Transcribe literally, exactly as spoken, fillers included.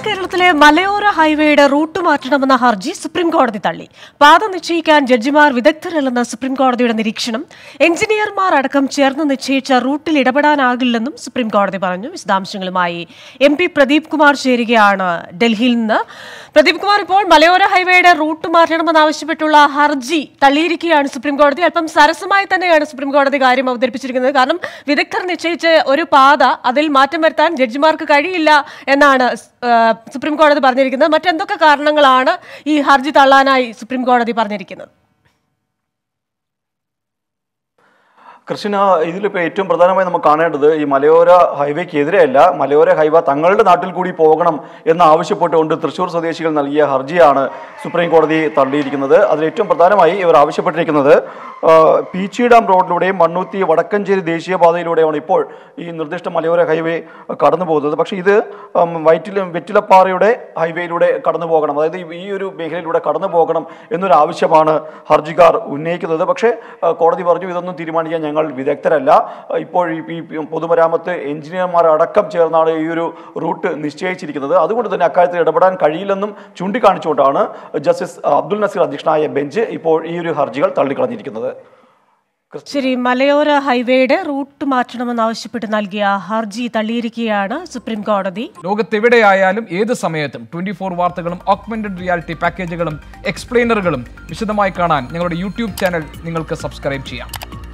കേരളത്തിലെ മലയോര ഹൈവേയുടെ റൂട്ട് മാറ്റണമെന്ന ഹർജി സുപ്രീംകോടതി തള്ളി. പാത നിശ്ചയിക്കാൻ ജഡ്ജിമാർ വിദഗ്ധരല്ലെന്ന സുപ്രീംകോടതിയുടെ നിരീക്ഷണം എഞ്ചിനീയർമാർ അടക്കം ചേർന്ന് നിശ്ചയിച്ച റൂട്ടിൽ ഇടപെടാനാകില്ലെന്നും സുപ്രീംകോടതി പറഞ്ഞു. വിശദാംശങ്ങളുമായി എം പി പ്രദീപ് കുമാർ ചേരുകയാണ് ഡൽഹിയിൽ നിന്ന്. പ്രദീപ് കുമാർ, ഇപ്പോൾ മലയോര ഹൈവേയുടെ റൂട്ട് മാറ്റണമെന്നാവശ്യപ്പെട്ടുള്ള ഹർജി തള്ളിയിരിക്കുകയാണ് സുപ്രീംകോടതി. അല്പം സരസമായി തന്നെയാണ് സുപ്രീംകോടതി കാര്യം അവതരിപ്പിച്ചിരിക്കുന്നത്. കാരണം വിദഗ്ധർ നിശ്ചയിച്ച ഒരു പാത അതിൽ മാറ്റം വരുത്താൻ ജഡ്ജിമാർക്ക് കഴിയില്ല എന്നാണ് സുപ്രീം കോടതി പറഞ്ഞിരിക്കുന്നത്. മറ്റെന്തൊക്കെ കാരണങ്ങളാണ് ഈ ഹർജി തള്ളാനായി സുപ്രീം കോടതി പറഞ്ഞിരിക്കുന്നത്? കൃഷ്ണ, ഇതിലിപ്പോൾ ഏറ്റവും പ്രധാനമായി നമുക്ക് കാണേണ്ടത് ഈ മലയോര ഹൈവേക്കെതിരെയല്ല, മലയോര ഹൈവേ തങ്ങളുടെ നാട്ടിൽ കൂടി പോകണം എന്ന് ആവശ്യപ്പെട്ടുകൊണ്ട് തൃശ്ശൂർ സ്വദേശികൾ നൽകിയ ഹർജിയാണ് സുപ്രീം കോടതി തള്ളിയിരിക്കുന്നത്. അതിൽ ഏറ്റവും പ്രധാനമായി ഇവർ ആവശ്യപ്പെട്ടിരിക്കുന്നത് പീച്ചി ഡാം റോഡിലൂടെയും മണ്ണുത്തി വടക്കഞ്ചേരി ദേശീയപാതയിലൂടെയാണ് ഇപ്പോൾ ഈ നിർദ്ദിഷ്ട മലയോര ഹൈവേ കടന്നു പോകുന്നത്. പക്ഷേ ഇത് വൈറ്റില വെറ്റിലപ്പാറയുടെ ഹൈവേയിലൂടെ കടന്നു പോകണം, അതായത് ഈ ഒരു മേഖലയിലൂടെ കടന്നു പോകണം എന്നൊരു ആവശ്യമാണ് ഹർജിക്കാർ ഉന്നയിക്കുന്നത്. പക്ഷേ കോടതി പറഞ്ഞു ഇതൊന്നും തീരുമാനിക്കാൻ ഞങ്ങൾ വിദഗ്ധരല്ല. ഇപ്പോൾ ഈ പൊതുമരാമത്ത് എഞ്ചിനീയർമാർ അടക്കം ചേർന്നാണ് ഈ ഒരു റൂട്ട് നിശ്ചയിച്ചിരിക്കുന്നത്. അതുകൊണ്ട് തന്നെ അക്കാര്യത്തിൽ ഇടപെടാൻ കഴിയില്ലെന്നും ചൂണ്ടിക്കാണിച്ചുകൊണ്ടാണ് ജസ്റ്റിസ് അബ്ദുൽ നസീർ അധ്യക്ഷനായ ബെഞ്ച് ഇപ്പോൾ ഈ ഒരു ഹർജികൾ തള്ളിക്കളഞ്ഞിരിക്കുന്നത്. ശരി, മലയോര ഹൈവേയുടെ റൂട്ട് മാറ്റണമെന്നാവശ്യപ്പെട്ട് നൽകിയ ഹർജി തള്ളിയിരിക്കുകയാണ് സുപ്രീം കോടതി. ലോകത്തെവിടെയായാലും ഏത് സമയത്തും ട്വന്റി ഫോർ വാർത്തകളും ഓഗ്മെന്റഡ് റിയാലിറ്റി പാക്കേജുകളും എക്സ്പ്ലെയിനറുകളും വിശദമായി കാണാൻ ഞങ്ങളുടെ യൂട്യൂബ് ചാനൽ നിങ്ങൾക്ക് സബ്സ്ക്രൈബ് ചെയ്യാം.